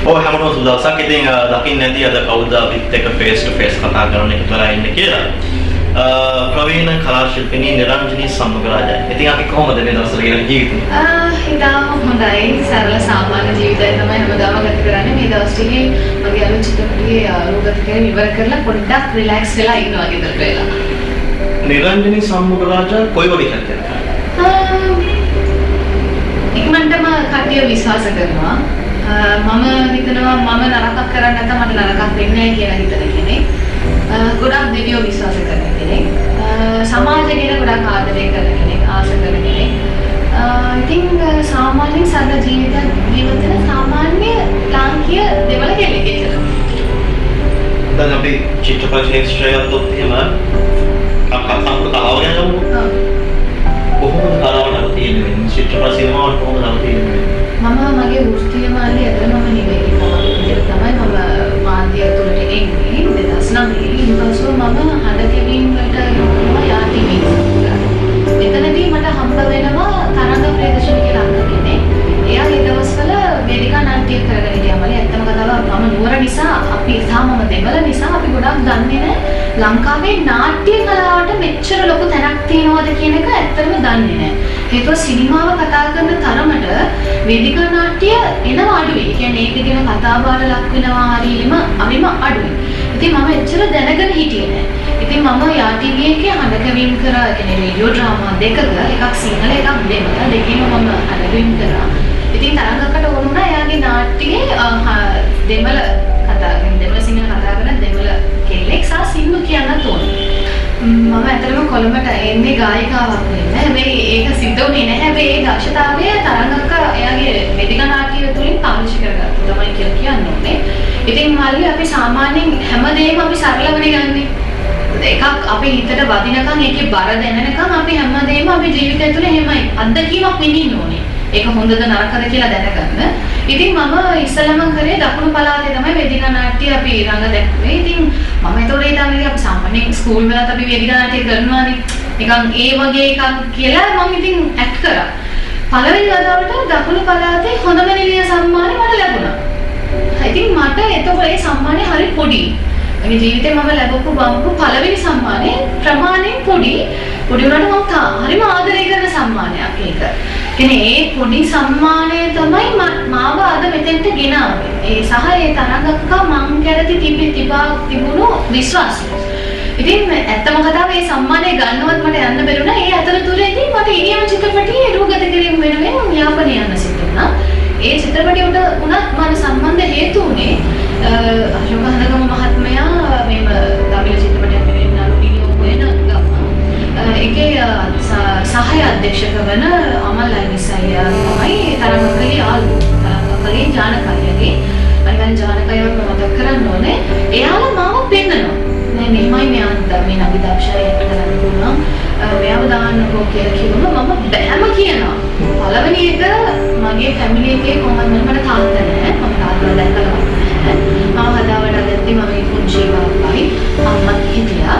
ඔය හැමෝටම සුදවසක්. ඉතින් දකින්න නැති අද කවුද අපිත් එක්ක ෆේස් ටු ෆේස් කතා කරන්න එකතු වෙලා ඉන්නේ කියලා. ප්‍රවීණ කලා ශිල්පිනී නිරංජනී සම්මුගරාජා. ඉතින් අපි කොහොමද මේ දවස්වල ගෙන ජීවිතේ? ඉතාලම හොඳයි. සරල සාමාන්‍ය ජීවිතය තමයි හැමදාම ගත කරන්නේ. මේ දවස් ටිකේ මගේ අලුත් චිත්‍රපටයේ රූපගත කරගෙන ඉවර කරලා පොඩ්ඩක් රිලැක්ස් වෙලා ඉන්නවා ගෙදර වෙලා. නිරංජනී සම්මුගරාජා කොයි වගේ කැරක්ටර්? ඉක්මනටම කට්ටිය විශ්වාස කරනවා. මම හිතනවා මම නරකක් කරන්නේ නැත්නම් මට නරකක් වෙන්නේ නැහැ කියලා හිතන කෙනෙක්. ගොඩක් දෙවියෝ විශ්වාස කරන කෙනෙක්. සමාජය ගැන ගොඩක් ආදරය කරන කෙනෙක්, ආස කරන කෙනෙක්. ඉතින් සාමාන්‍යයෙන් සරල ජීවිතයක් ජීවත් වෙන සාමාන්‍ය ලාංකීය දෙවල කෙනෙක් කියලා. දැන් අපි චිත්‍රපටයේ ශ්‍රේයත්වත් එහෙම කතාව යනමු. කොහොමද කතාව තියෙන්නේ? චිත්‍රපට සිනමාවට කොහොමද තියෙන්නේ? මම මගේ වෘත්තීය මාර්ගය ඇතුළම නිවැරදිකම විදිහට තමයි මම මාධ්‍ය ඇතුළට එන්නේ 2009 ඊපස්ව මම හඬ කෙවින් වලට යනවා යාටිවි. එතනදී මට හම්බ වෙනවා තරංග ප්‍රදේශන කියලා අංක කෙනෙක්. එයා ඒ දවස්වල වේදිකා නාට්‍ය කරගෙන හිටියා. මම ඇත්තම කතාව මම නුවර නිසා අපි සාමම දෙමළ නිසා අපි ගොඩක් දන්නේ නැහැ ලංකාවේ නාට්‍ය කලාවට මෙච්චර ලොකු තැනක් තියෙනවද කියන එක ඇත්තටම දන්නේ නැහැ. හේතුව සිනමාව කතා කරන තරමට වේදිකා නාට්‍ය එනවා අඩුයි. ඒ කියන්නේ ඒක ගැන කතා බහට ලක් වෙනවා හරියම අවිම අඩුයි. ඉතින් මම එච්චර දැනගෙන හිටියේ නෑ. ඉතින් මම යාටිවි එකේ හඬකවින් කරා කියන්නේ රේඩියෝ ඩ්‍රාමා දෙකක එකක් සිංහල එකක් දෙමළ දෙකේම මම හඬකවින් කරා. ඉතින් තරංගකට ඕන වුණා එයාගේ නාට්‍යයේ දෙමළ කතා කරන දෙමළ සිංහල කතා කරන දෙමළ කෙල්ලෙක් සහ සිංහල කියන්නත් ඕනේ. මම ඇත්තටම කොළඹට එන්නේ ගායිකාවක් වෙන්න. හැබැයි ඒක සිද්ධ වුණේ නැහැ. හැබැයි ඒ දක්ෂතාවය තරංගක එයාගේ වේදිකා නාට්‍ය තුලින් පාවිච්චි කරගත්තා තමයි කියලා කියන්න ඕනේ. ඉතින් මල්ලි අපි සාමාන්‍යයෙන් හැමදේම අපි සරලවනේ ගන්නෙ. එකක් අපේ හිතට වදිනකන් ඒකේ බර දැනෙනකන් අපි හැමදේම අපේ ජීවිතය තුළ එහෙමයි අත්දැකීමක් විඳින්න ඕනේ. ඒක හොඳද නරකද කියලා දැනගන්න. ඉතින් මම ඉස්සලම කරේ දකුණු පළාතේ තමයි වේදිකා නාට්‍ය අපි රඟ දැක්වේ. ඉතින් මම ඒතකොට ඒ තමයි අපි සාමාන්‍යයෙන් ස්කූල් වලත් අපි වේදිකා නාට්‍ය කරනවානේ. නිකන් ඒ වගේ එකක් කියලා මම ඉතින් ඇක්ට් කරා. පළවෙනි වතාවට දකුණු පළාතේ හොඳම නිලිය සම්මානය මට ලැබුණා. ඉතින් මට එතකොට ඒ සම්මානය හරි පොඩි. මගේ ජීවිතේ මම ලැබපු බම්පු පළවෙනි සම්මානය ප්‍රමාණයෙන් පොඩි. පොඩි වුණාට මම හරිම ආදරය කරන සම්මානයක් ඒක. කියන්නේ ඒ පොඩි සම්මානය තමයි මාව අද මෙතෙන්ට ගෙනාවේ. ඒ සහ ඒ තරංගක මං කැරති තිබුණු විශ්වාසය. ඉතින් ඇත්තම කතාව මේ සම්මානය ගන්නවත් මට යන්න බැරුණා. ඒ අතරතුරේදී මට ඉනියම් චිත්‍රපටයේ රූපගත කිරීම වෙනුවෙන් යාපනය යන්න සිද්ධ වුණා. ඒ චිත්‍රපටයට උනත් මට සම්බන්ධ හේතු උනේ අශෝක හනගම මහත්මයා මේව තමිල් චිත්‍රපටයක් වෙනුවෙන් අලුතින් හොයන ගම. ඒකේ සහාය අධ්‍යක්ෂක වන අමල් අයිනිසයි තමයි තරංගකගේ යාළුවෝ. තරංගකගේ ජානකයගේ අනිවාර්යෙන් ජානකයව මතක් කරන්න ඕනේ. එයාලා මාව පෙන්නනවා. නෑ මෙහෙමයි මෙයාට මේ නබිදක්ෂය කරන්න පුළුවන්. මෙයාව දාන්නකෝ කියලා කිව්වම මම බෑම කියනවා. පළවෙනි එක මගේ ෆැමිලි එකේ කොහොමද මට තාත්තා නැහැ. මම තාත්තා දැක්කලා නැහැ. මම හදාවට දැක්කේ මම පුංචි බාපයි අම්මා හිටියා.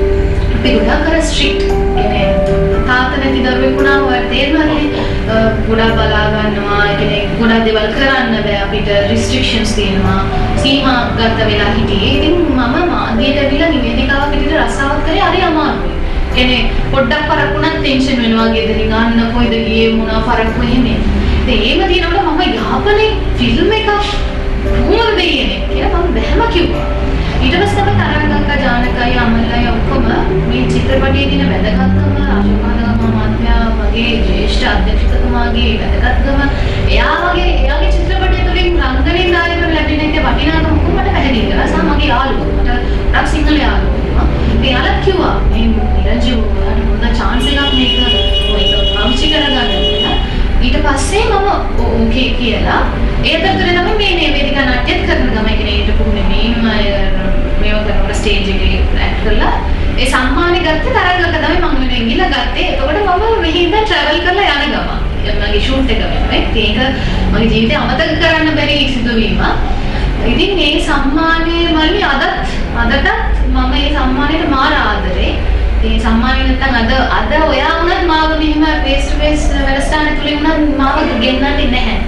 අපි ගොඩක් අර ස්ට්‍රික්ට් කියන්නේ තාත්තා නැති දරුවෙක් වුණා ඔය තේරෙනවනේ. ගොඩක් බලා ගන්නවා. ඒ කියන්නේ ගොඩක් දේවල් කරන්න බෑ අපිට රිස්ට්‍රික්ෂන්ස් තියෙනවා. සීමා ගත වෙලා හිටියේ. ඉතින් මම මාධ්‍යයට ඇවිල්ලා නිවේදිකාවක් විදිහට රස්සාවක් කරේ හරි අමාරුයි. කියන්නේ පොඩ්ඩක් පරක් වුණත් ටෙන්ෂන් වෙනවා ගෙදරින් අන්න කොයිද ගියේ මොනවා පරක් වෙන්නේ. ඉතින් ඒව දිනවල මම යාපනයේ ෆිල්ම් එකක් කොහොමද දෙන්නේ කියලා මම බැලම කිව්වා. ඊට පස්සේ තමයි තරංගක ජානකයි අමල්ලයි ඔක්කොම මේ චිත්‍රපටයේ දින වැදගත්කම අශෝකනගම මහත්මයා වගේ ජ්‍යෙෂ්ඨ අධ්‍යක්ෂකතුමාගේ වැදගත්කම එයාගේ චිත්‍රපටය තුළින් රංගනයෙන් දායක ලැබෙන එක වටිනාකම මට පැහැදිලි කරා. සහ මගේ යාළුවෝ මට රක් සිංහල යාළුවෝ එයාලා කිව්වා මේ නිරංජන වලට හොඳ chance එකක් මේක පාවිච්චි කරගන්න කියලා. ඊට පස්සේ මම ඕකේ කියලා ඒ අතරතුරේ තමයි මේ වේදිකා නාට්‍යත් කරන ගම කියන්නේ ඊට පුහුණු මේව කරන ස්ටේජ් එකේ ඇක්ට් කරලා ඒ සම්මානෙ ගත්තේ තරංගක තමයි මම වෙනුවෙන් ගිහලා ගත්තේ. එතකොට මම මෙහි ඉඳන් ට්‍රැවල් කරලා යන ගම. මගේ ෂූට් එක වෙනුවෙන්. ඒක මගේ ජීවිතේ අමතක කරන්න බැරි සිදුවීමක්. ඉතින් මේ සම්මානය මල්ලි අදටත් මම මේ සම්මානයට මාර ආදරේ. මේ සම්මානය නැත්නම් අද ඔයා වුණත් මාව මෙහෙම ෆේස් ටු ෆේස් වැඩසටහන තුලින් වුණත් මාව ගෙන්නන්නේ නැහැ.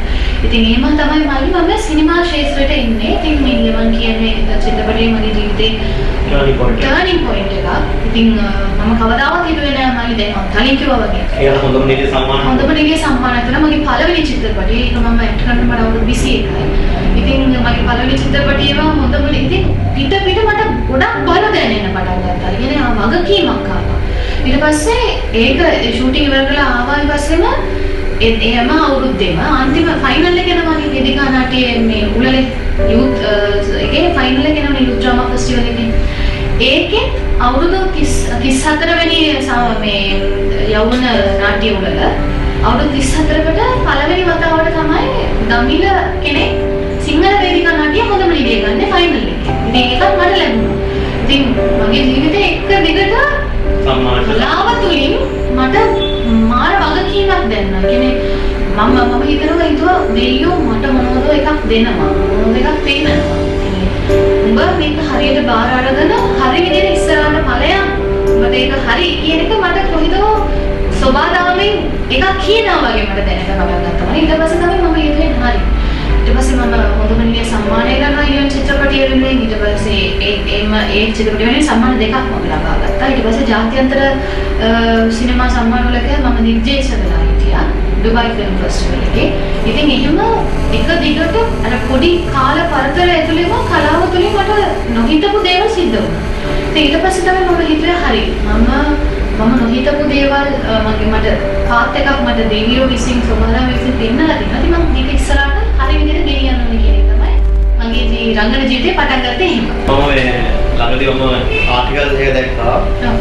ඉතින් එහෙම තමයි මම සිනමා ශාස්ත්‍රයට එන්නේ. ඉතින් මේ නියමන් කියන්නේ චිත්‍රපටයේ මගේ ජීවිතේ turning point එකක්. ඉතින් මම කවදාවත් හිතුවේ නෑ මම දැන් කලින් කිව්වා වගේ. ඒක හොඳම නිලිය සම්මාන. හොඳම නිලිය සම්මානය තමයි මගේ පළවෙනි චිත්‍රපටය. ඒක මම ඇක්ට් කරන්න මට අවුරුදු 21යි. ඉතින් මගේ පළවෙනි චිත්‍රපටයේම හොඳම ඉතින් පිට මට ගොඩක් බල දැනෙන්න පටන් ගත්තා. කියන්නේ වගකීමක් ආවා. ඊට පස්සේ ඒක ෂූටින් ඉවර කරලා ආවා ඊපස්සෙම එහෙම අවුරුද්දේම අන්තිම ෆයිනල් එක යනවා මගේ වේදිකා නාට්‍යයේ මේ උළෙලේ යූත් එකේ ෆයිනල් එක යනවා යූත් ඩ්‍රාමා ෆෙස්ටිවල් එකේ. ඒකේ අවුරුදු 34 වෙනි මේ යවුන නාට්‍ය උළෙල අවුරුදු 34කට පළවෙනි වතාවට තමයි දමිළ කෙනෙක් සිංහල වේදිකා නාට්‍ය හොඳම නිලිය ගන්න ෆයිනල් එකේ. ඉතින් ඒකත් මට ලැබුණා. ඉතින් මගේ ජීවිතේ එක දිගට සම්මාන කලාව තුලින් මට මාර වගකීමක් දැනුණා. කියන්නේ මම හිතුවා දෙයියෝ මට මොනවද එකක් දෙනවා. මොනවද එකක් පේනවා. උඹ මේක හරියට බාර අරගෙන හරි විදිහට ඉස්සරහට ඵලයන් උඹට ඒක හරි කියන එක මට කොහෙදෝ සබාදාමෙන් එකක් කියනවා වගේ මට දැනට පටන් ගත්තා. ඊට පස්සේ තමයි මම හිතුවේ හරි. ඊට පස්සේ මම හොඳම නිලිය සම්මානය ගන්නවා ඊළඟ චිත්‍රපටිය වෙනුවෙන්. ඊට පස්සේ ඒ චිත්‍රපටිය වෙනුවෙන් සම්මාන දෙකක් මම ලබා ගත්තා. ඊට පස්සේ ජාත්‍යන්තර සිනමා සම්මාන වලක මම නිර්දේශක වෙලා හිටියා ඩුබයි ෆිල්ම් ෆෙස්ටිවල් එකේ. ඉතින් එහෙම එක දිගට අර පොඩි කාල පරතර ඇතුළේම කලාව තුලින් මට නොහිතපු දේවල් සිද්ධ වුණා. ඉතින් ඊට පස්සේ තමයි මම හිතුවේ හරි මම නොහිතපු දේවල් මට පාත් එකක් මට දෙවියෝ විසින් සෝමලා විසින් දෙන්නලා දෙනවා. ඉතින් මම මේක ඉස්සරහට හරි විදිහට ගෙනියන්න ඕනේ කියන එක තමයි මගේ රංගන ජීවිතේ පටන් ගත්තේ එහෙම. මම මේ ළඟදී ආටිකල් එක දැක්කා.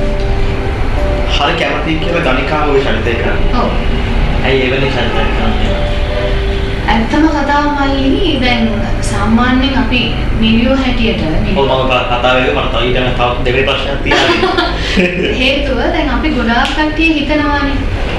හරි කැමති කියලා ගණිකාව ඔය ශනිතේ කරන්නේ. ඔව්. ඇයි එවැනි ශනිතයක් කරන්නේ? ඇත්තම කතාව මල්ලි දැන් සාමාන්‍යයෙන් අපි නිලියෝ හැටියට මම කතාවේ මට තව දෙවෙනි ප්‍රශ්නයක් තියෙනවා. හේතුව දැන් අපි ගොඩාක් කට්ටිය හිතනවානේ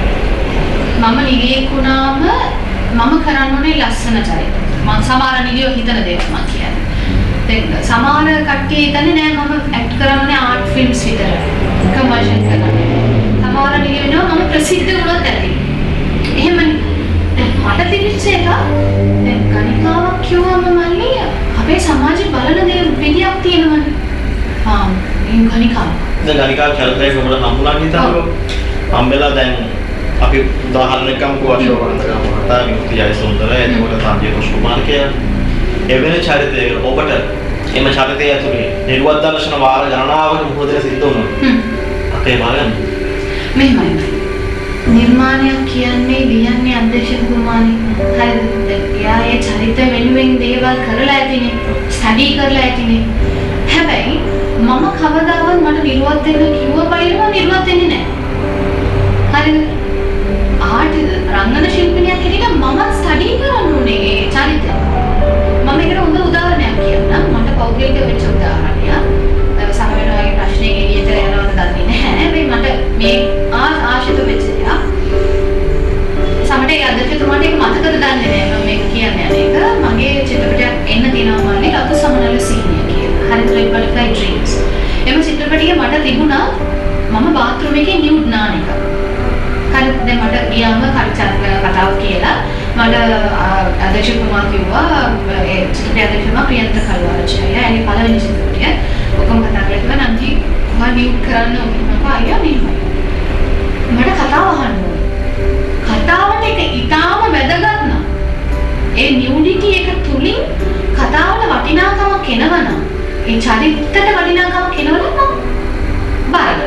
මම නිලියෙක් වුණාම මම කරන්න ඕනේ ලස්සන චරිත. මම සමහර නිලියෝ හිතන දේවල් මම කියන්නේ. දැන් සමහර කට්ටිය හිතන්නේ නෑ මම ඇක්ට් කරන්නේ ආර්ට් ෆිල්ම්ස් විතරයි. කමර්ෂල් කරන්නේ. සමහර නිලියෝ වෙනවා මම ප්‍රසිද්ධ වුණොත් ඇති. එහෙමනේ. මට තිබිච්ච එක දැන් ගණිකාවක් කියවම මල්ලි අපේ සමාජයේ බලන දේ විදියක් තියෙනවනේ. මේ ගණිකාව. දැන් ගණිකාව චරිතයක ඔබට හම්බුණා හිතන්නකෝ. හම්බෙලා දැන් අපි උදාහරණයක් ගමුකෝ අශෝකවන්තකම කතා විමුක්ති ජයසුන්දර එතකොට සංජය කුෂ්කුමාර කියලා එවැනි චරිතයක ඔබට එම චරිතය ඇතුලේ නිර්වද්දර්ශන වාර ගණනාවක මුහුදේ සිද්ධ වුණා. අපේ බලන්න. මෙහෙමයි. නිර්මාණයක් කියන්නේ ලියන්නේ අධ්‍යක්ෂකතුමානේ. හරිද? එයා ඒ චරිත වෙනුවෙන් දේවල් කරලා ඇතිනේ. ස්ටඩි කරලා ඇතිනේ. හැබැයි මම කවදාවත් මට නිර්වත් වෙන්න කිව්ව බයිලම නිර්වත් වෙන්නේ නැහැ. හරිද? ආර්ට් රංගන ශිල්පිනියක් හැටියට මම ස්ටඩි කරන්න ඕනේ ඒ චරිතය. මම ඒකට හොඳ උදාහරණයක් කියන්නම්. මට පෞද්ගලික වෙච්ච උදාහරණයක්. සමහරවිට ප්‍රශ්නේ එළියට යනවද දන්නේ නැහැ. හැබැයි මට මේ ආශිත වෙච්ච දෙයක්. සමහරවිට ඒ අධ්‍යක්ෂකතුමාට ඒක මතකද දන්නේ නැහැ. මම මේක කියන්නේ අනේක මගේ චිත්‍රපටයක් එන්න තියෙනවා මල්ලි ලතු සමනල සීනිය කියලා. හරිද? Reply Dreams. එම චිත්‍රපටියේ මට තිබුණා මම බාත්රූම් එකේ නියුඩ් නාන එක. හරිද? දැන් මට ගියාම කතාව කියලා මට අධ්‍යක්ෂකතුමා කිව්වා ඒ චිත්‍රපටයේ අධ්‍යක්ෂකතුමා ප්‍රියන්ත කල්වාරචාර්ය. එයාගේ පළවෙනි චිත්‍රපටය ඔක්කොම කතා කරලා කිව්වා නන්දි කොහොමද නියුඩ් කරන්න ඕනේ? මම අයියා මෙහෙමයි. මට කතාව අහන්න ඕනේ. කතාවට එක ඊටාම වැදගත් නම් ඒ නියුඩිටි එක තුලින් කතාවල වටිනාකමක් එනවනම් ඒ චරිතයට වටිනාකමක් එනවනම් මම බාරගන්නවා.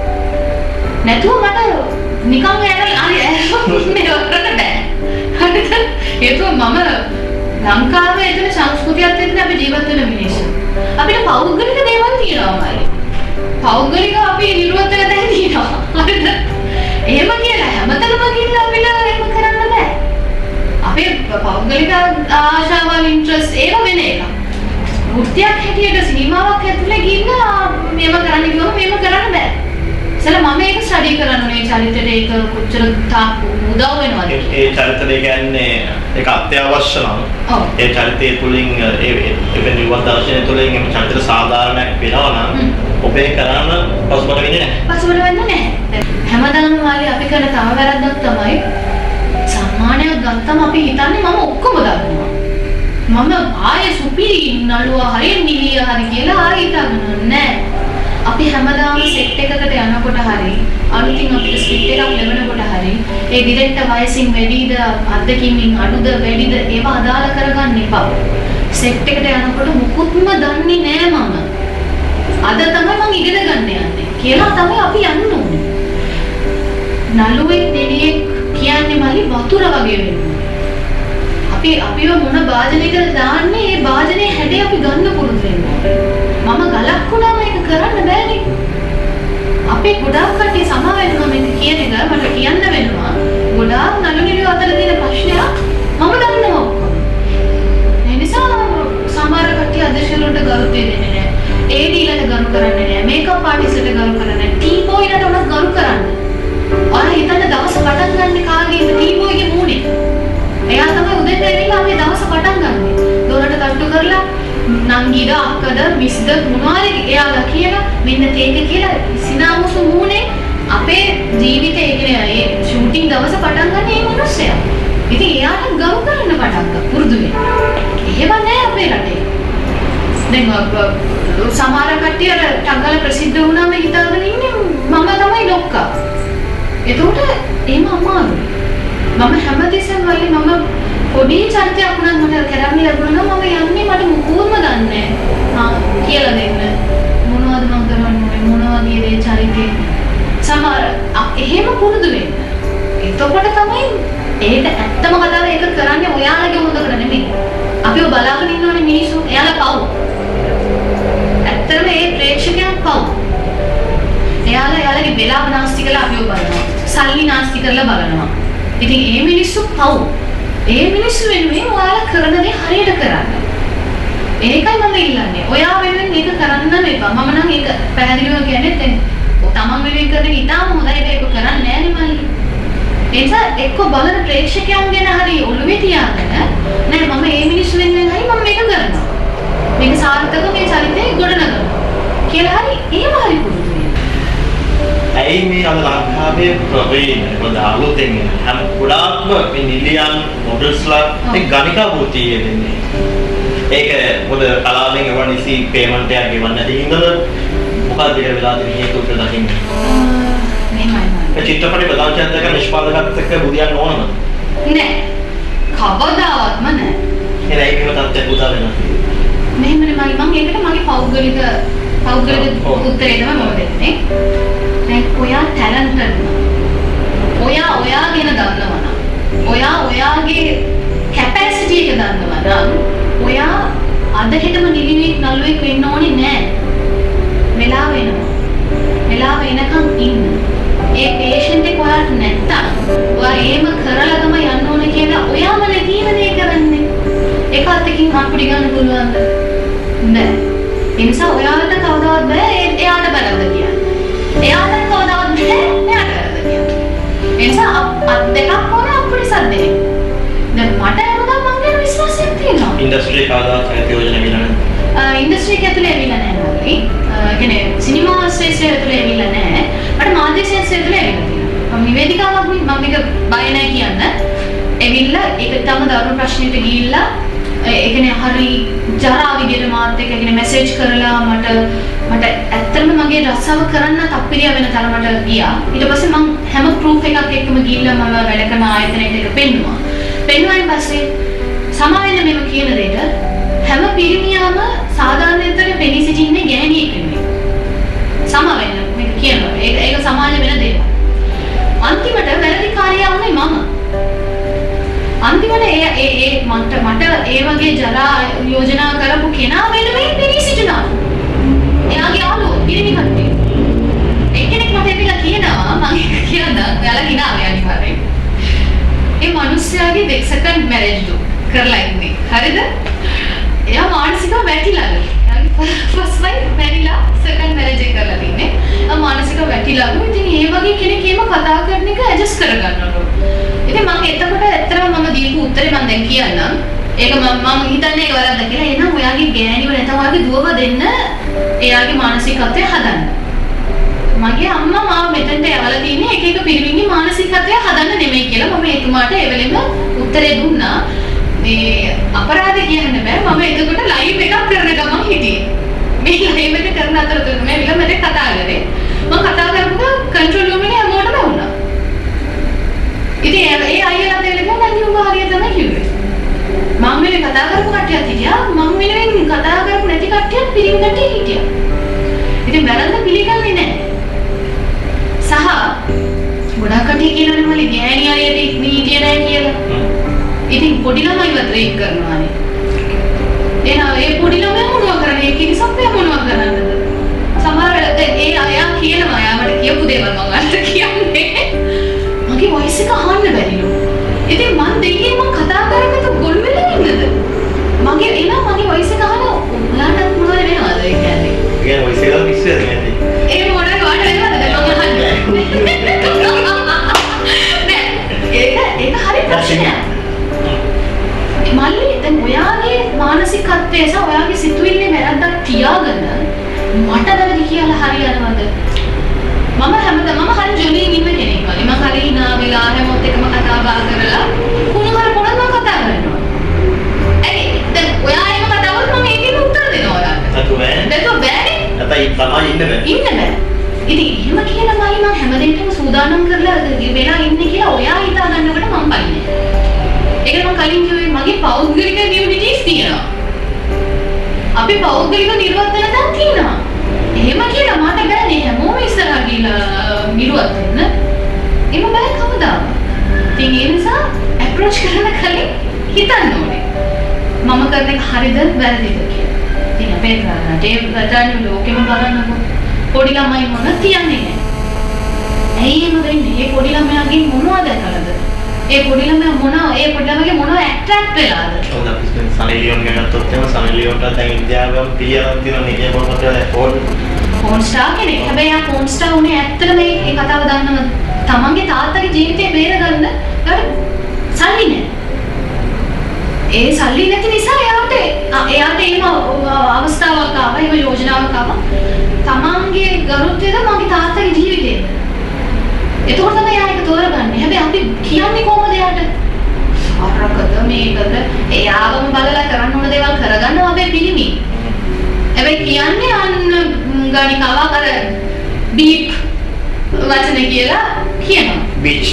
නැතුව මට නිකන් යනවා අර මේ වරකට බෑ. හරිද? ඒකෝ මම ලංකාවේ එතන සංස්කෘතියත් එක්ක අපි ජීවත් වෙන මිනිස්සු. අපිට පෞද්ගලික දේවල් තියෙනවා මල්ලි. පෞද්ගලික අපි නිර්වත වෙලා තියෙනවා. හරිද? එහෙම කියලා හැමතැනම ගිහිල්ලා අපිට එහෙම කරන්න බෑ. අපේ පෞද්ගලික ආශාවල් ඉන්ට්‍රස්ට් ඒව වෙන එක. වෘත්තියක් හැටියට සිනමාවක් ඇතුලේ ගිහිල්ලා මේව කරන්න කිව්වම මේව කරන්න බෑ. ඉතල මම ඒක ස්ටඩි කරන්න ඕනේ චරිතයට ඒක කොච්චර තාක් උදව් වෙනවද? ඒ චරිතය කියන්නේ ඒක අත්‍යවශ්‍ය නම් ඒ චරිතය තුලින් ඒ නිර්වත් දර්ශනය තුලින් මේ චරිතය සාධාරණයක් වෙනවා නම් ඔබේ කරන්න පසුබට වෙන්නේ නැහැ. පසුබට වෙන්නේ නැහැ. හැමදාම මාළි අපි කරන තව වැරද්දක් තමයි සම්මානයක් ගන්න තම අපි හිතන්නේ මම ඔක්කොම දන්නවා. මම ආයේ සුපිරි නළුවා හරිය නිලිය හරි කියලා ආයෙ හිතගන්න නෑ. අපි හැමදාම සෙට් එකකට යනකොට හරි අලුතින් අපිට ස්ක්‍රිප්ට් එකක් ලැබෙනකොට හරි ඒ ඩිරෙක්ටර් වයසින් වැඩිද අත්දැකීමින් අඩුද වැඩිද ඒව අදාළ කරගන්න එපා. සෙට් එකට යනකොට මුකුත්ම දන්නේ නෑ මම. අද තමයි මම ඉගෙන ගන්න යන්නේ කියලා තමයි අපි යන්න ඕනේ. නළුවෙක් දෙවියෙක් කියන්නේ මලි වතුර වගේ වෙනවා. අපිව මොන භාජනයකට දාන්නේ ඒ භාජනයේ හැඩය අපි ගන්න පුරුදු වෙනවා. මම ගලක් වුණාම ඒක කරන්න බෑනේ. අපේ ගොඩාක් කට්ටිය සමා වෙනවා මේක කියන එක මට කියන්න වෙනවා. ගොඩාක් නළු නිළියෝ අතර තියෙන ප්‍රශ්නයක් මම දන්නවා ඔක්කොම. ඒ නිසා සමහර කට්ටිය අධ්‍යක්ෂකවරුන්ට ගරු දෙන්නේ නැහැ. ඒඩීලට ගරු කරන්නේ නැහැ. මේකප් ආටිස්ට්ට ගරු කරන්නේ නැහැ. ටී බෝයිලට උනත් ගරු කරන්නේ. ඔයාලා හිතන්න දවස පටන් ගන්න කාගේද ටී බෝයිගේ මූණේ. එයා තමයි උදේට ඇවිල්ලා අපි දවස පටන් ගන්නෙ. දොරට තට්ටු කරලා නංගිද අක්කද මිස්ද මොනවාරි එයාලා කියලා මෙන්න තේක කියලා සිනාමුසු මූණේ අපේ ජීවිතේ කියන්නේ ඒ ෂූටින් දවස පටන් ගන්න මේ මිනිස්සයා. ඉතින් එයාට ගරු කරන්න පටන් ගන්න පුරුදු වෙන්න. එහෙම නෑ අපේ රටේ. දැන් සමහර කට්ටිය අර ටංගල ප්‍රසිද්ධ වුණාම හිතාගෙන ඉන්නේ මම තමයි ලොක්කා. ඒකට එහෙම අමාරුයි. මම හැමතිස්සෙම වගේ මම පොඩි චරිතයක් වුණත් මට කරන්න ලැබුණා නම් මම යන්නේ මට මුකුත්ම දන්නේ නැහැ. කියලා දෙන්න. මොනවද මම කරන්නේ මොනවද මේ චරිතේ. සමහර එහෙම පුරුදු වෙන්න. එතකොට තමයි ඒක ඇත්තම කතාව ඒක කරන්නේ ඔයාලගේ හොඳකට නෙමෙයි. අපිව බලාගෙන ඉන්නවනේ මිනිස්සු. එයාලා පව්. ඇත්තටම මේ ප්‍රේක්ෂකයන් පව්. එයාලගේ වෙලාව නාස්ති කරලා අපිව බලනවා. සල්ලි නාස්ති කරලා බලනවා. ඉතින් මේ මිනිස්සු පව්. ඒ මිනිස්සු වෙනුවෙන් ඔයාලා කරන දේ හරියට කරන්න. ඒකයි මම ඉල්ලන්නේ. ඔයා වෙනුවෙන් මේක කරන්න එපා. මම නම් ඒක පැහැදිලිව කියන්නේ දැන් තමන් වෙනුවෙන් කරන එක ඉතාලම හොඳයි ඒක කරන්නේ නෑනේ මල්ලි. ඒ නිසා එක්ක බලන ප්‍රේක්ෂකයන් ගැන හරි ඔළුවේ තියාගෙන නෑ මම මේ මිනිස්සු වෙනුවෙන් හරි මම මේක කරනවා. මේක සාර්ථක මේ චරිතේ ගොඩනගනවා. කියලා හරි ඒව හරි පුරුදු වෙන්න. ඇයි මේ අද ලංකාවේ ප්‍රවීණ මොකද අලුතෙන් හැම ගොඩාක්ම මේ නිලියන් මොඩල්ස්ලා මේ ගණිකා වෘත්තිය දෙන්නේ. ඒක මොකද කලාවෙන් එවනිසි පේමන්ට් එකක් ගෙවන්න නැති හින්දාද මොකක්ද ඒක වෙලා තියෙන හේතු උත්තර දකින්න. මෙහෙමයි. ඒ චිත්‍රපටි ප්‍රදානයන්තක නිෂ්පාදකත් එක්ක බුදියන්න ඕනම නෑ. කවදාවත්ම නෑ. ඒක තත්ත්වයක් උදා වෙනවා. මෙහෙමනේ මම ඒකට මගේ පෞද්ගලික උත්තරේ තමයි මම දෙන්නේ. දැන් ඔයා ටැලන්ටඩ්. ඔයා ගැන දන්නවා නම් ඔයාගේ කැපැසිටි එක දන්නවා නම් ඔයා අද හෙටම නිලිවෙක් නළුවෙක් වෙන්න ඕනේ නෑ. වෙලාව වෙනවා. වෙලාව එනකම් ඉන්න. ඒ පේෂන්ට් එක ඔයාට නැත්තම් ඔයා එහෙම කරලා තමයි යන්න ඕනේ කියලා ඔයාම නැතිව දේ කරන්නේ. ඒක අතකින් අපිට ගන්න පුළුවන්ද? නෑ. ඒ නිසා ඔයාලට කවදාවත් බෑ එයාට බලන්න කියන්නේ. එයාට කවදාවත් බෑ එයාට බලන්න කියන්නේ. ඒ නිසා අත් දෙකක් ඕනේ අපිට සද්දේ. දැන් මට හැමදාම මම ගැන විශ්වාසයක් තියෙනවා. ඉන්ඩස්ට්‍රි කාදාත් යෝජනා විලන. ඉන්ඩස්ට්‍රි එක ඇතුලේ ඇවිල්ලා නැහැ මල්ලි. කියන්නේ සිනමා ශාස්ත්‍රය ඇතුලේ ඇවිල්ලා නැහැ. මට මාධ්‍ය ශාස්ත්‍රය ඇතුලේ ඇවිල්ලා තියෙනවා. මම නිවේදිකාවක් මම මේක බය නැහැ කියන්න. ඇවිල්ලා ඒක තම දරුණු ප්‍රශ්නෙට ගිහිල්ලා ඒ කියන්නේ හරි ජරා විදියට මාත් එක්ක කියන්නේ මැසේජ් කරලා මට ඇත්තටම මගේ රස්සාව කරන්න තප්පිරිය වෙන තරමට ගියා. ඊට පස්සේ මම හැම ප්‍රූෆ් එකක් එක්කම ගිහිල්ලා මම වැඩ කරන ආයතනයකට ඒක පෙන්නුවා. පෙන්නුවායින් පස්සේ සමාවෙන්න මෙම කියන දෙයට හැම පිරිමියාම සාධාරණයෙන්ම පෙනී සිටින්නේ ගැහණියෙක් නෙමෙයි. සමාවෙන්න මේක කියනවා. ඒක සමාජ වෙන දෙයක්. අන්තිමට වැරදිකාරියා වුණේ මම. අන්තිමට මට ඒ වගේ ජරා යෝජනා කරපු කෙනා වෙනුවෙන් පෙනී සිටිනවා. එයාගේ යාළුවෝ පිරිමි කට්ටිය. එක්කෙනෙක් මට එපිලා කියනවා මම කියනවා ඔයාලා කිනාවේ අනිවාර්යෙන්. ඒ මිනිස්යාගේ දෙක්සකන් මැරේජ් දු කරලා ඉන්නේ. හරිද? එයා මානසිකව වැටිලාලු. එයාගේ ෆස්ට් වයිෆ් මැරිලා සෙකන්ඩ් මැරේජ් එක කරලා තින්නේ. එයා මානසිකව වැටිලාලු. ඉතින් මේ වගේ කෙනෙක් එහෙම කතා කරන එක ඇඩ්ජස්ට් කරගන්නලු. ඉතින් මම එතකොට ඇත්තටම මම දීපු උත්තරේ මම දැන් කියන්නම්. ඒක මම හිතන්නේ ඒක වැරද්ද කියලා. එහෙනම් ඔයාගේ ගෑණිව නැත්නම් ඔයාගේ දුවව දෙන්න එයාගේ මානසිකත්වය හදන්න. මගේ අම්මා මාව මෙතෙන්ට යවලා තින්නේ එක පිරිමින්ගේ මානසිකත්වය හදන්න නෙමෙයි කියලා මම එතුමාට ඒ වෙලෙම උත්තර උත්තරේ දුන්නා මේ අපරාධ කියන්න බෑ මම එතකොට ලයිව් එකක් කරන ගමන් හිටියේ මේ ලයිව් එක කරන අතරතුර මම විලමට කතා කරේ මම කතා කරපුවා කන්ට්‍රෝල් රූම් එකේ හැමෝටම වුණා ඉතින් ඒ අයියලා දෙලෙම මම උඹ හරියට තමයි කිව්වේ මම මේ කතා කරපු කට්ටියත් හිටියා මම වෙනුවෙන් කතා කරපු නැති කට්ටියත් පිළිගන්නට හිටියා ඉතින් වැරද්ද පිළිගන්නේ නැහැ සහ ගොඩක් කට්ටිය කියනවනේ මලි ගෑණි අයියට නීතිය නැහැ කියලා ඉතින් පොඩි ළමයිවත් රේප් කරනවානේ එහෙනම් ඒ පොඩි ළමයා මොනවා කරන්නේ කිරිසප්පේ මොනවා කරන්නද සමහර ඒ අයා කියනවා යාමට කියපු දේවල් මම අන්න කියන්නේ මගේ වොයිස් එක අහන්න බැරිලු ඉතින් මං දෙන්නේ මං කතා කරකට ගොල් වෙලා ඉන්නද මගේ මගේ වොයිස් එක අහන ඔයාලට මොනවද වෙනවද ඒ කියන්නේ ඒ වොයිස් එක විශ්වාස නැති ඒ මොනවද වට වෙනවද මම අහන්නේ ඒක හරි ප්‍රශ්නයක් මල්ලි දැන් ඔයාගේ මානසිකත්වය සහ ඔයාගේ සිතුවිල්ලේ වැරද්දක් තියාගෙන මට වැරදි කියලා හරියනවද මම හැමදාම මම හරි ජොලියෙන් ඉන්න කෙනෙක් වගේ මම කලින් නා වෙලා හැමෝත් එකම කතා බහ කරලා කුණුහර පොඩක් මම කතා කරනවා ඒ දැන් ඔයා එහෙම කතා කරොත් මම ඒකෙන් උත්තර දෙනවා ඔයාලට ඒක බෑනේ නැත්නම් තමයි ඉන්න බෑ ඉතින් එහෙම කියලා මම හැමදේටම සූදානම් කරලා වෙලා ඉන්නේ කියලා ඔයා හිතා ගන්නකොට මම පන්නේ ඒක මම කලින් කිව්වේ මගේ පෞද්ගලික ඩියුටිස් තියෙනවා. අපි පෞද්ගලික නිර්වර්තන දැන් තියෙනවා. එහෙම කියලා මට බෑනේ හැමෝම ඉස්සරහ ගිහලා නිර්වත් වෙන්න. එහෙම බෑ කවදාවත්. ඉතින් ඒ නිසා අප්‍රෝච් කරන කලින් හිතන්න ඕනේ. මම කරන එක හරිද වැරදිද කියලා. ඉතින් අපේ රටේ රටානේ ලෝකෙම බලන්නකො. පොඩි ළමයි මොන තියන්නේ නැහැ. ඇයි එහෙම වෙන්නේ? මේ පොඩි ළමයාගෙන් මොනවද කළද? ඒ පොඩි ළමයා ඒ පොඩි ළමයාගේ මොනව ඇට්‍රැක්ට් වෙලාද? ඔව් අපි සනී ලියෝන් ගැන ගත්තොත් එහෙම සනී ලියෝන්ට දැන් ඉන්දියාවෙම පිළියරක් තියෙනවා නේ පොතට ෆෝන් ස්ටාර් කෙනෙක්. හැබැයි ආ ෆෝන් ස්ටාර් උනේ ඇත්තටම මේ කතාව දන්නවද? තමන්ගේ තාත්තගේ ජීවිතේ බේරගන්න සල්ලි නැහැ. ඒ සල්ලි නැති නිසා එයාට එහෙම අවස්ථාවක් ආවා, එහෙම යෝජනාවක් ආවා. තමන්ගේ ගරුත්වයද මගේ තාත්තගේ ජීවිතේද? එතකොට තමයි යායක තෝරගන්නේ. හැබැයි අපි කියන්නේ කොහොමද යාට? අරකද මේකද එයාවම බලලා කරන්න ඕන දේවල් කරගන්නවා අපේ පිළිමි. හැබැයි කියන්නේ අන්න ගණිකාවක් අර බීප් වචන කියලා කියනවා. බීච්.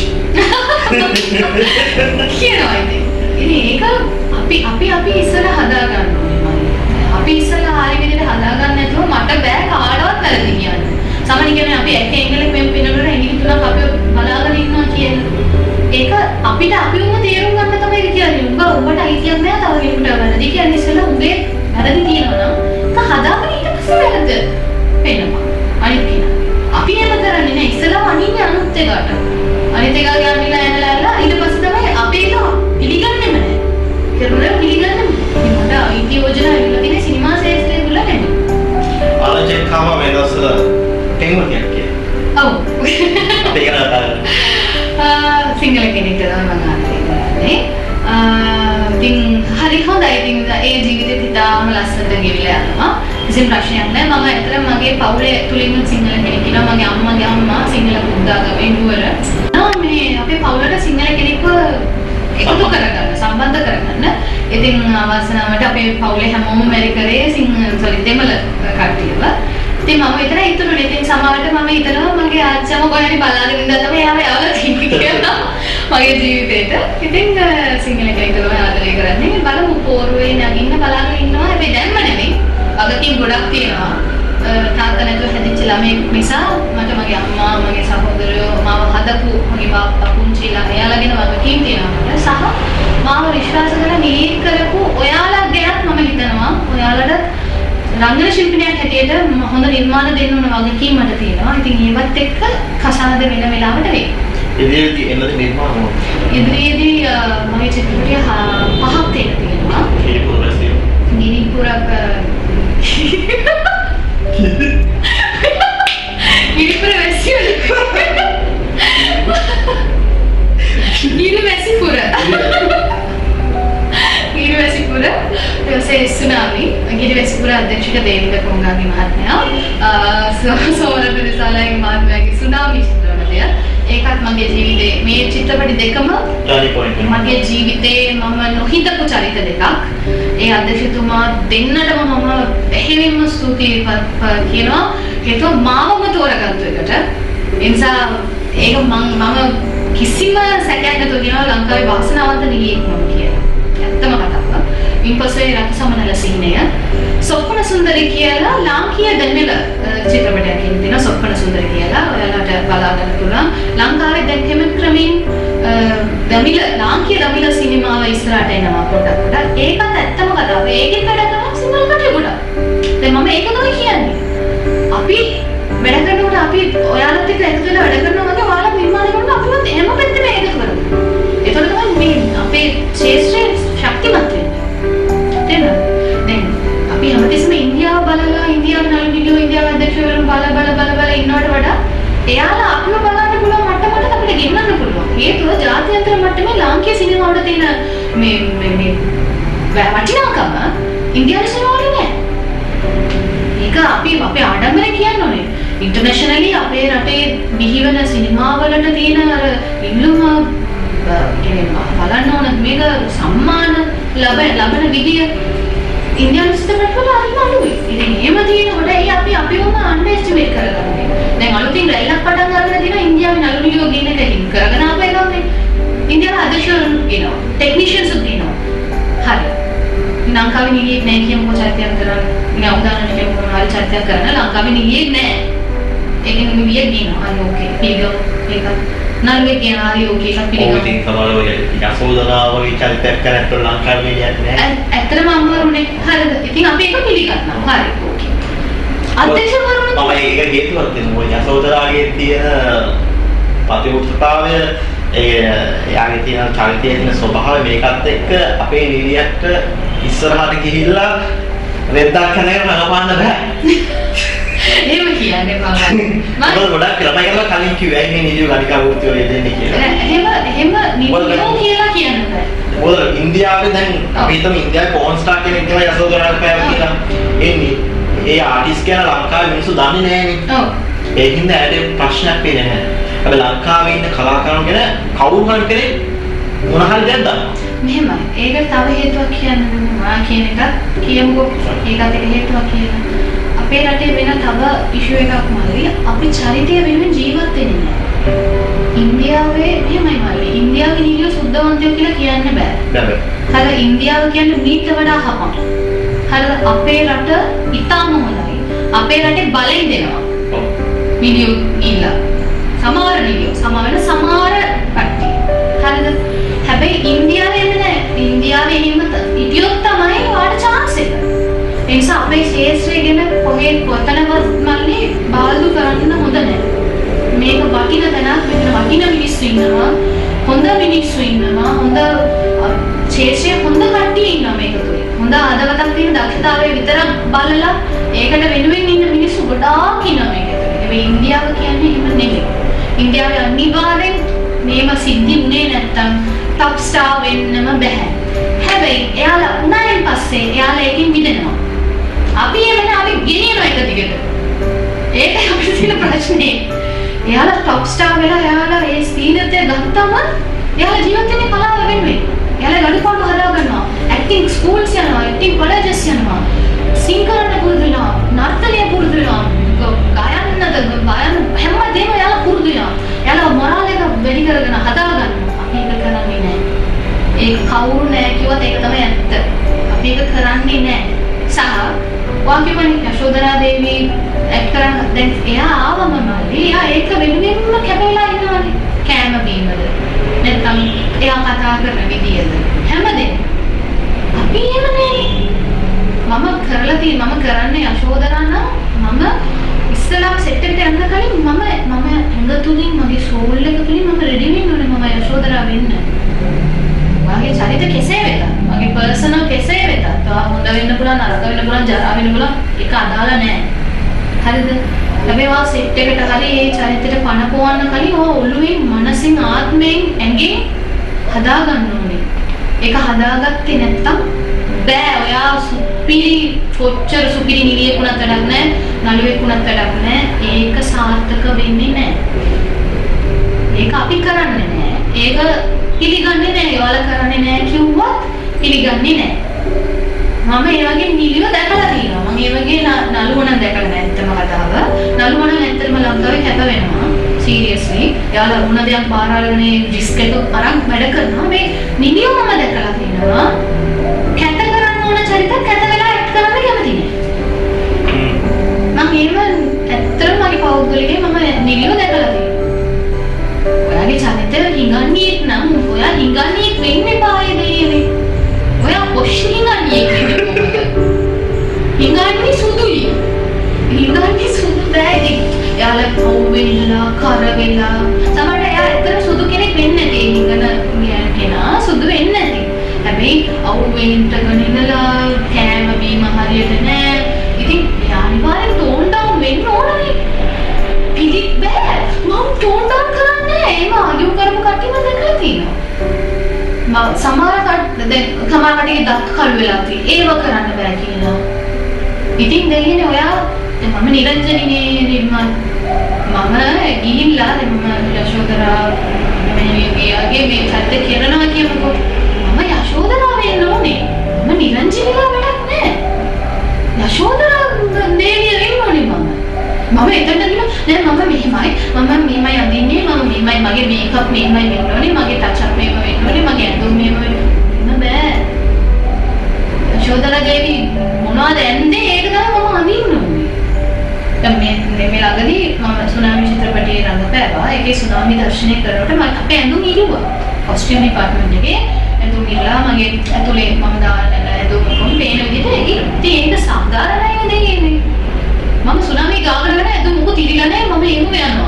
කියනවා ඉතින්. ඒක අපි ඉස්සර හදා ගන්න ඕනේ. අපි ඉස්සර හරි විදිහට හදා ගන්න නැතුව මට බෑ කාටවත් වැරදි කියන්න. සමහර කියන්නේ අපි එක එංගලෙක් මෙම් පිනනකොට එංගලි තුනක් අපි බලාගෙන ඉන්නවා කියලා. ඒක අපිට අපිවම තේරුම් ගන්න තමයි කියන්නේ. උඹට අයිතියක් නෑ තව කෙනෙකුට වැරදි කියන්නේ ඉස්සෙල්ලා උඹේ වැරදි තියෙනවා නම් ඒක හදාගෙන ඊට පස්සේ වැරද්ද පේනවා. අනිත් කෙනා. අපි එහෙම කරන්නේ නෑ ඉස්සෙල්ලාම අනින්නේ අනුත් එකට. අනිත් එක ගාමිලා ඇනලා ඊට පස්සේ තමයි අපි ඒක පිළිගන්නෙම නෑ. කරුණා පිළිගන්නෙම. මට අයිති යෝජනා ඉල්ලලා තියෙන සිනමා ශාස්ත්‍රයේ තුල නෙමෙයි. ආලෝචක කාම වේදස තේරුම් ගන්න. ඔව්. අපි කරා සිංහල කෙනෙක් තමයි මම අහන්නේ. ඉතින් හරි හොඳයි. ඉතින් ඒ ජීවිතේ ඉතාම ලස්සනට ගෙවිලා යනවා. කිසිම ප්‍රශ්නයක් නැහැ. මම ඇත්තටම මගේ පවුලේ තුලින්ම සිංහල කෙනෙක් ඉන්නවා. මගේ අම්මා සිංහල බුද්ධාගමේ නුවර. මේ අපේ පවුලට සිංහල කෙනෙක්ව එකතු කරගන්න, සම්බන්ධ කරගන්න. ඉතින් අවසනාවට අපේ පවුලේ හැමෝම මෙරිකරේ දෙමළ කට්ටියව. ඉතින් මම විතරයි හිතුනේ. ඉතින් සමහරවිට මම හිතනවා මගේ ආච්චිම කොහේරි බලාගෙන ඉඳලා තමයි යාව තින්නේ කියලා මගේ ජීවිතේට. ඉතින් සිංහල කෙනෙක් තමයි ආදරය කරන්නේ. බලමු පෝරුවේ නගින්න බලාගෙන ඉන්නවා. හැබැයි දැම්ම නෙමෙයි. වගකීම් ගොඩක් තියෙනවා. තාත්තා නැතුව හැදිච්ච ළමයෙක් නිසා මට මගේ අම්මා, මගේ සහෝදරයෝ, මාව හදපු මගේ බාප්පා පුංචිලා එයාලගෙන වගකීම් තියෙනවා මට. සහ මාව විශ්වාස කරලා නිරීක් කරපු ඔයාලා ගැනත් මම හිතනවා ඔයාලට රංගන ශිල්පිනියක් හැටියට හොඳ නිර්මාණ දෙන්න ඕන වගකීම් මට තියෙනවා. ඉතින් ඒවත් එක්ක කසාද වෙන වෙලාවට වෙයි. ඉදිරියේදී එන්නද නිර්මාණ මොකක්ද? ඉදිරියේදී මගේ චිත්‍රපටය 5ක් තියෙනවා. ගිරිපුර වැසියෝ. ගිරිපුරක් ගිරිපුර වැසියෝ. ගිරිවැසිපුර. ගිරිවැසිපුර ඊටසේ සුනාමි ගිරිවැසිපුර අධ්‍යක්ෂක දේවික කොංගාගේ මහත්මයා සෝමරත්න දිසාලගේ මහත්මයාගේ සුනාමි චිත්‍රපටය ඒකත් මගේ ජීවිතේ මේ චිත්‍රපටි දෙකම turning point මගේ ජීවිතේ මම නොහිතපු චරිත දෙකක්. ඒ අධ්‍යක්ෂතුමා දෙන්නටම මම එහෙමම ස්තුතියි කියනවා. ඒකෝ මාවම තෝරගත්තු එකට. ඒ නිසා ඒක මම කිසිම සැකයක් නැතුව කියනවා ලංකාවේ වාසනාවන්ත නිලියෙක් මම කියලා. ඇත්තම කතාව. ඉන්පස්සේ රත්සමනල සීනය සොප්පන සුන්දරි කියලා ලාංකීය දෙමළ චිත්‍රපටයක් තියෙනවා. සොප්පන සුන්දරි කියලා ඔයාලට බලා ගන්න පුළුවන්. ලංකාවේ දැන් ක්‍රමයෙන් දෙමළ ලාංකීය දෙමළ සිනමාව ඉස්සරහට එනවා පොඩක්. ඒකත් ඇත්තම කතාව. ඒකෙන් වැඩ කරනවා සිංහල කටේ ගොඩක්. දැන් මම ඒක තමයි කියන්නේ. අපි වැඩ කරනකොට අපි ඔයාලත් එක්ක එකතු වෙලා වැඩ කරනවා වගේ ඔයාලා නිර්මාණය කරනවා අපිවත් එහෙම පැත්තෙම එකතු කරමු. ඒතකොට තමයි මේ අපේ ශාස්ත්‍රයේ ශක්තිමත් වෙන්නේ. තේරෙනවද? දැන් අපි හැමතිස්සෙම ඉන්දියාව බලලා ඉන්දියාව නළුනිලෝ ඉන්දියාව අධ්‍යක්ෂවරුන් බල ඉන්නවට වඩා එයාලා අපිව බලන්න පුළුවන් මට්ටමකට අපිට ගෙන්නන්න පුළුවන්. හේතුව ජාත්‍යන්තර මට්ටමේ ලාංකීය සිනමාවට තියෙන මේ වටිනාකම ඉන්දියානු සිනමාවල නෑ. ඒක අපි අපේ ආඩම්බරේ කියන්න ඕනේ. ඉන්ටර්නැෂනලි අපේ රටේ බිහිවන සිනමාවලට තියෙන අර ඉල්ලුම බලන්න ඕන මේක සම්මාන ලබන විදිය ඉන්දියානු සිනමාවල හරිම අඩුයි. ඉතින් එහෙම තියෙනකොට අපි අපිවම අන්ඩර්එස්ටිමේට් කරගන්නේ. දැන් අලුතින් රැල්ලක් පටන් ගන්න දින ඉන්දියාවේ නළුනියෝ ගින එක හිම් කරගෙන ආපු එකක් නේ. ඉන්දියාවේ අධ්‍යක්ෂවරුන් කියනවා, ටෙක්නීෂියන්ස් කියනවා. හරි. ලංකාවේ නිලියෙක් නැහැ කියමුකෝ චරිතයක් කරන්න. ඉතින් උදාහරණයක් කියමුකෝ හරි චරිතයක් කරන්න ලංකාවේ නිලියෙක් නැහැ. ඒකෙන් නිලියෙක් කියනවා. හරි ඕකේ. පිළිගමු. ඒක නළුවෙක් කියනවා හරි ඕකේ ඒක පිළිගමු. ඉතින් සමහරව යසෝදරාව වගේ චරිතයක් කරන්න ලංකාවේ නිලියක් නැහැ. ඇත්තටම අම්මරුනේ. හරිද? ඉතින් අපි ඒක පිළිගන්නවා. හරි ඕකේ. අධ්‍යක්ෂකවරුන් මම ඒක හේතුවක් දෙනවා. යසෝදරාගේ තියෙන ප්‍රතිඋත්තරතාවය එයාගේ තියෙන චරිතයේ තියෙන ස්වභාවය මේකත් එක්ක අපේ නිලියට ඉස්සරහට ගිහිල්ලා රෙද්දක් කනගෙන රඟපාන්න බෑ. එහෙම කියන්නේ මම ගොඩක් ළමයි කරලා කලින් කිව්වා මේ නිලිය ගණිකා වෘත්තිය දෙන්නේ කියලා. එහෙම නිලියෝ කියලා කියන්න බෑ. මොකද ඉන්දියාවේ දැන් අපි හිතමු ඉන්දියාවේ පෝන් ස්ටාර් කෙනෙක් කියලා යසෝදරාට පෑව කියලා. එන්නේ ඒ ආටිස්ට් කියන ලංකාවේ මිනිස්සු දන්නේ නැහැනේ. ඔව්. ඒකින්ද ඇයට ප්‍රශ්නයක් වෙන්නේ නැහැ. හැබැයි ලංකාවේ ඉන්න කලාකාරයන් ගැන කවුරු හරි කෙනෙක් මොන හරි දෙයක් දන්නවා. මෙහෙමයි. ඒකට තව හේතුවක් කියන්න මම කියන එක කියමුකෝ. ඒකත් එක හේතුවක් කියලා. අපේ රටේ වෙන තව ඉෂුව එකක් මල්ලි අපි චරිතය වෙනුවෙන් ජීවත් වෙන්නේ නැහැ. ඉන්දියාවේ මෙහෙමයි මල්ලි. ඉන්දියාවේ නිලිය සුද්ධවන්තයෝ කියලා කියන්න බෑ. බෑ. හර ඉන්දියාව කියන්නේ මීට වඩා හපක්. හර අපේ රට ඉතාම හොඳයි. අපේ රටේ බලෙන් දෙනවා. ඔව්. නිලියෝ ඉල්ලා සමහර නිලියෝ සමහර කට්ටිය. හරිද? හැබැයි ඉන්දියාවේ නෑ. ඉන්දියාවේ එහෙම ඉතියොත් තමයි වාට chance එක. ඒ නිසා අපේ ශාස්ත්‍රය ගැන කොහේ කොතනවත් මල්ලි බාල්දු කරන්න හොඳ නෑ. මේක වටින තැනක් මෙතන වටින මිනිස්සු ඉන්නවා. හොඳ මිනිස්සු ඉන්නවා. හොඳ ශාස්ත්‍රයේ හොඳ කට්ටිය ඉන්නවා මේක තුනේ. හොඳ ආදවතක් තියෙන දක්ෂතාවය විතරක් බලලා ඒකට වෙනුවෙන් ඉන්න මිනිස්සු ගොඩාක් ඉන්නවා මේක තුනේ. හැබැයි ඉන්දියාව කියන්නේ එහෙම නෙමෙයි. ඉන්දියාවේ අනිවාර්යෙන් මේව සිද්ධි වුණේ නැත්තම් টপ ස්ටාර් වෙන්නම බෑ. හැබැයි එයාලා උනායින් පස්සේ එයාලා ඒකෙන් මිදෙනවා. අපි එමෙන්න අපි ගෙනියන එක දිගට. ඒක අපිට තියෙන ප්‍රශ්නේ. එයාලා টপ ස්ටාර් වෙලා එයාලා ඒ ස්ථීරත්වය ගත්තම එයාලා ජීවත් වෙන්නේ කලාව වෙනුවෙන්. එයාලා ගඩපාඩු හදා ගන්නවා. ඇක්ටිං ස්කූල්ස් යනවා, ඇක්ටිං කොලෙජස් යනවා. සිං කරන්න පුරුදු වෙනවා, නර්තනය පුරුදු වෙනවා. ගායන හැමදේම එයාලා පුරුදු වෙනවා. එයාලා මොරාල් එක වැඩි කරගෙන හදා ගන්නවා. අපි ඒක කරන්නේ නැහැ. ඒක කවුරු නැහැ කිව්වත් ඒක තමයි ඇත්ත. අපි ඒක කරන්නේ නැහැ. සහ වාක්‍යමණි යශෝදරා දේවී ඇක්ට් කරන දැන් එයා ආවම මල්ලි එයා ඒක වෙනුවෙන්ම කැපෙලා ඉන්නවානේ. කෑම බීමද නැත්නම් එයා කතා කරන විදියද හැමදේම අපි එහෙම නෙවෙයි. මම කරන්නේ යශෝදරා නම් මම ඉස්සලා සෙට් එකට යන්න කලින් මම හොඳ තුලින් මගේ සෝල් එක තුලින් මම රෙඩි වෙන්න ඕනේ මම යශෝදරා වෙන්න. මගේ චරිත කෙසේ වෙතත් මගේ පර්සනල් කෙසේ වෙතත් හොඳ වෙන්න පුළුවන් නරක වෙන්න පුළුවන් ජරා වෙන්න පුළුවන් ඒක අදාළ නැහැ. හරිද? හැබැයි වා සෙට් එකට හරි ඒ චරිතෙට පණ පොවන්න කලින් ඔය ඔළුවෙන් මනසින් ආත්මයෙන් ඇඟෙන් හදා ගන්න ඕනේ. ඒක හදාගත්තේ නැත්තම් බෑ. ඔයා කොච්චර සුපිරි නිලියෙකුණත් වැඩක් නැහැ, නළුවෙකුණත් වැඩක් නැහැ. ඒක සාර්ථක වෙන්නේ නැහැ. ඒක අපි කරන්නේ නැහැ. ඒක පිළිගන්නේ නැහැ. ඔයාලා කරන්නේ නැහැ කිව්වත් පිළිගන්නේ නැහැ. මම ඒ වගේ නිලියෝ දැකලා තියෙනවා. මම ඒ වගේ නළුවණන් දැකලා නැහැ ඇත්තම කතාව. නළුවණන් ඇත්තටම ලංකාවේ කැප වෙනවා. සීරියස්ලි. එයාලා මොන දෙයක් පාරාලනේ රිස්ක් එක අරන් වැඩ කරනවා. මේ නිලියෝ මම දැකලා තියෙනවා. කැත කරන්න ඕන චරිත කැත වෙලා ඇක්ට් කරන්න කැමති නැහැ. මම ඒව ඇත්තටම මගේ පෞද්ගලිකේ මම නිලියෝ දැකලා තියෙනවා. ඔයාගේ චරිතය හිඟන්නේ නම් ඔයා හිඟන්නේ වෙන්නේ පායේ දෙන්නේ. ඔයා පොෂ් හිඟන්නේ කොහොමද? හිඟන්නේ සුදුයි. හිඟන්නේ සුදු බෑයි. එයාලා පව් වෙලා කර වෙලා සමහරට එයා ඇත්තට සුදු කෙනෙක් වෙන්නේ නැති. හිඟන කෙනා සුදු වෙන්නේ නැති. හැබැයි අවුවෙන්ට ගණනලා කෑම බීම හරියට නෑ. ඉතින් එයා අනිවාර්යෙන් ටෝන් ඩවුන් වෙන්න ඕනනේ. පිළිත් බෑ. මම ටෝන් ඩවුන් කරන්නේ නෑ. ඒව ආගියු කරපු කට්ටියම දැකලා තියෙනවා. සමහර කට්ටිය දත් කළු වෙලා තියෙන්නේ. ඒව කරන්න බෑ කියලා. ඉතින් දෙන්නේ ඔයා මම නිරංජනිනේ නිර්මාණ මම ගිහිල්ලා මම යශෝදරා මේ ගියාගේ මේ සත්‍ය කියනවා කියමුකෝ. මම යශෝදරා වෙන්න ඕනේ. මම නිරංජනිලා වැඩක් නෑ. යශෝදරා දෙවිය වෙන්න ඕනේ මම. මම එතනට ගිහලා දැන් මම මෙහෙමයි අඳින්නේ මම මෙහෙමයි මගේ මේකප් මෙහෙමයි වෙන්න ඕනේ මගේ ටච් අප් මෙහෙම වෙන්න ඕනේ මගේ ඇඳුම් මෙහෙම වෙන්න බෑ. යශෝදරා දේවි මොනවද ඇන්නේ ඒක තමයි මම අඳින්න ඕනේ. දැන් මේ ළඟදී මම සුනාමි චිත්‍රපටයේ රඟපෑවා. ඒකේ සුනාමි දර්ශනය කරනකොට මම අපේ ඇඳුම් ඉරුවා. කොස්ටියුම් ඩිපාර්ට්මන්ට් එකේ ඇඳුම් ඉරලා මගේ ඇතුලේ මම දාන්න ඇඳුම් කොහොම පේන විදිහට ඉතින් ඒක සාධාරණයි දෙන්නේ. මම සුනාමි ගාගෙන යන ඇඳුම් මොකද ඉරිලා නැහැ මම එමු යනවා.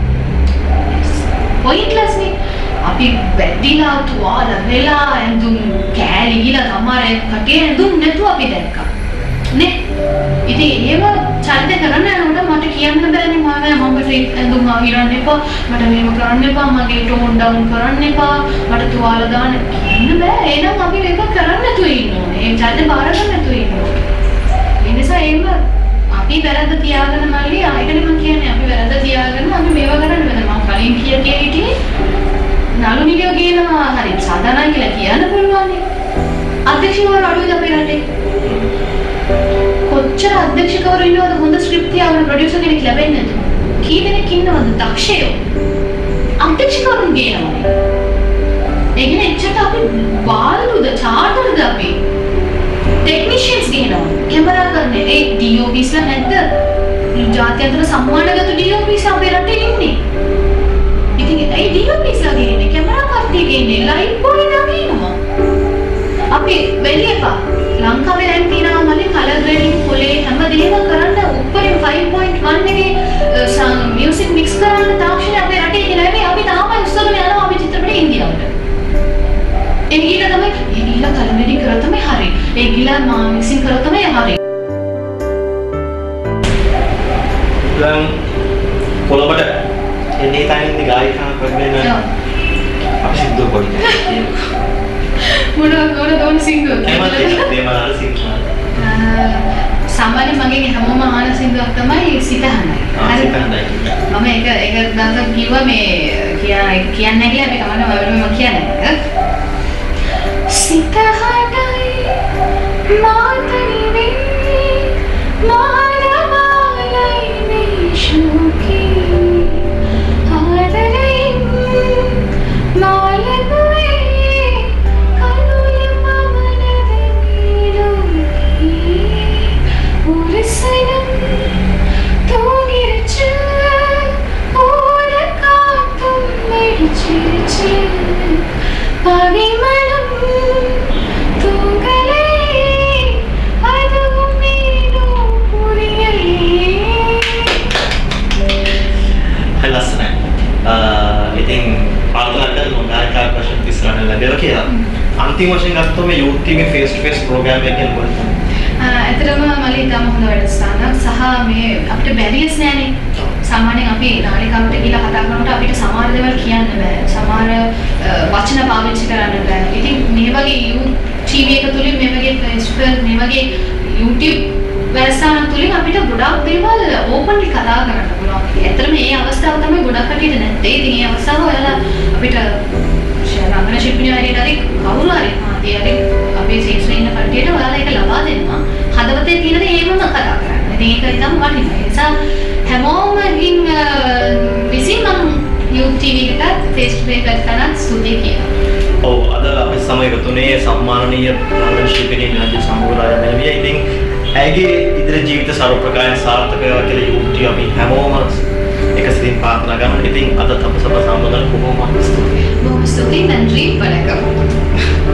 පොයින්ට්ලස් නේ. අපි බැද්දිලා තුවාල වෙලා ඇඳුම් කෑලි ගිලා තමයි කටේ ඇඳුම් නැතුව අපි දැක්කා. නේ? ඉතින් ඒව චරිත කරන්න යනකොට මට කියන්න බෑනේ මම ඇඳුම් අහිරන්න එපා මට මේව කරන්න එපා මගේ ටෝන් ඩවුන් කරන්න එපා මට තුවාල දාන්න කියන්න බෑ. එහෙනම් අපි මේක කරන්න නැතුව ඉන්න ඕනේ. ඒ චරිත බාර ගන්න නැතුව ඉන්න ඕනේ. ඒ නිසා ඒව අපි වැරද්ද තියාගෙන මල්ලි ආයෙකනේ මම කියන්නේ අපි වැරද්ද තියාගෙන අපි මේව කරන්න බෑ. මම කලින් හිටියේ නළු නිලියෝ කියනවා හරි සාධාරණයි කියලා කියන්න පුළුවන් නේ. අධ්‍යක්ෂකවරු අඩුයි අපේ රටේ. කොච්චර අධ්‍යක්ෂකවරු ඉන්නවද හොඳ ස්ක්‍රිප්ට් තියාගෙන ප්‍රොඩියුසර් කෙනෙක් ලැබෙන්නේ නැතුව. කී දෙනෙක් ඉන්නවද දක්ෂයෝ? අධ්‍යක්ෂකවරුන් ගේනවා. ඒ කියන්නේ එච්චර අපි බාලුද චාටර්ද අපි ටෙක්නිෂියන්ස් ගේනවා. කැමරා කරන්නේ ඒ DOPsලා නැද්ද? ජාත්‍යන්තර සම්මානගත DOPs අපේ රටේ ඉන්නේ. ඉතින් ඒ DOPsලා ගේන්නේ කැමරා කට්ටිය ගේන්නේ ලයිට් බෝයි නගිනවා. අපි වෙලියපා ලංකාවේ දැන් තියෙනවා මලේ කලර් ග්‍රේඩින් පොලේ හැමදේම කරන්න උඩරින් 5.1 එකේ මියුසික් මික්ස් කරන්න තාක්ෂණය අපේ රටේ කියලා නෙමෙයි අපි තාම උස්සගෙන යනවා අපි චිත්‍රපට ඉන්දියාවට. ඒ ගිහිල්ලා තමයි කලර් ග්‍රේඩින් කරලා තමයි හරි. ඒ ගිහිල්ලා මික්සින් කරලා තමයි හරි. දැන් කොළඹට එන්නේ තනින් ගායිකාවක් වෙන්න අපි සිද්ධ පොඩි මොන දෝන සිංදුව දේවාල සිංදුව සාමාන්‍යයෙන් මගේ හැමෝම අහන සිංදුවක් තමයි සිත හඳයි. මම ඒක දැන් කිව්වා මේ කියන්නේ නැහැ කියලා මේ කමන්න මම කියන්නේ. සිත හඳයි මාතනි වෙන්නේ මානවාලයි නිෂුකී ආදරෙන් මාලබුවේ अंतिम वर्ष गत्तो में यूथ टीम में फेस टू फेस प्रोग्राम එකෙන් කරනවා. ඇත්තටම මලී තම හොඳ වැඩසටහනක් සහ මේ අපිට බැරියස් නෑනේ. සාමාන්‍යයෙන් අපි නාලිකාවට ගිහලා කතා කරනකොට අපිට සමහර දේවල් කියන්න බෑ. සමහර වචන පාවිච්චි කරන්න බෑ. ඉතින් මේ වගේ ටීවී එක තුලින් මේ වගේ Facebook මේ වගේ YouTube වැඩසටහන තුලින් අපිට ගොඩක් දේවල් ඕපන්ලි කතා කරන්න පුළුවන්. ඇත්තටම මේ අවස්ථාව තමයි ගොඩක් කටියට නැත්තේ. ඉතින් මේ අවස්ථාව ඔයාලා අපිට රංගන ශිල්පිනිය හැටියට හරි කවුරු හරි මාතේ හරි අපේ ශේෂ්ත්‍රයේ ඉන්න කට්ටියට ඔයාලා ඒක ලබා දෙනවා. හදවතේ තියෙන දේ ඒවම කතා කරන්න. ඉතින් ඒක ඉතින් වටිනවා. ඒ නිසා හැමෝම ඉතින් විසින් මම YouTube TV එකට face to face වැඩසටහනක් ස්තුතියි කියනවා. ඔව් අද අපි සමග තුනේ සම්මානීය රංගන ශිල්පිනිය නිරංජන සම්බුරාජ මෙලවිය. ඉතින් ඇගේ ඉදිරි ජීවිත ਸਰව ප්‍රකාශ සාර්ථක වේවා කියලා YouTube අපි හැමෝම එකසිතින් ප්‍රාර්ථනා කරනවා. ඉතින් අද අප සභාව සම්බන්ධව බොහොම ස්තුතියි. බොහොම ස්තුතියි. නන්දි වණකම්.